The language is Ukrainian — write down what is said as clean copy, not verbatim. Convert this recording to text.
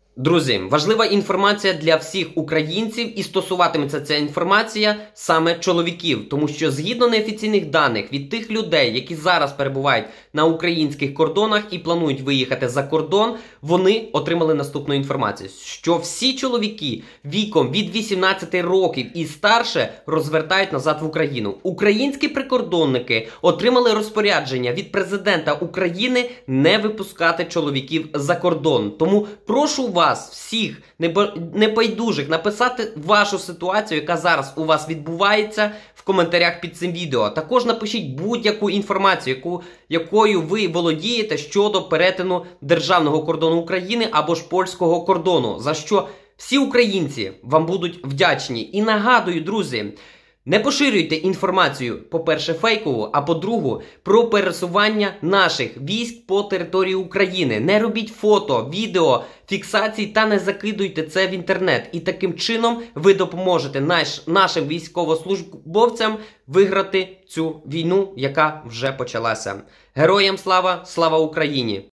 Друзі, важлива інформація для всіх українців, і стосуватиметься ця інформація саме чоловіків, тому що згідно неофіційних даних від тих людей, які зараз перебувають на українських кордонах і планують виїхати за кордон, вони отримали наступну інформацію, що всі чоловіки віком від 18 років і старше розвертають назад в Україну. Українські прикордонники отримали розпорядження від президента України не випускати чоловіків за кордон. Тому прошу вас всіх небайдужих написати вашу ситуацію, яка зараз у вас відбувається, в коментарях під цим відео. Також напишіть будь-яку інформацію, якою ви володієте щодо перетину державного кордону України або ж польського кордону, за що всі українці вам будуть вдячні. І нагадую, друзі, не поширюйте інформацію, по-перше, фейкову, а по-друге, про пересування наших військ по території України. Не робіть фото, відео, фіксацій та не закидуйте це в інтернет. І таким чином ви допоможете нашим військовослужбовцям виграти цю війну, яка вже почалася. Героям слава! Слава Україні!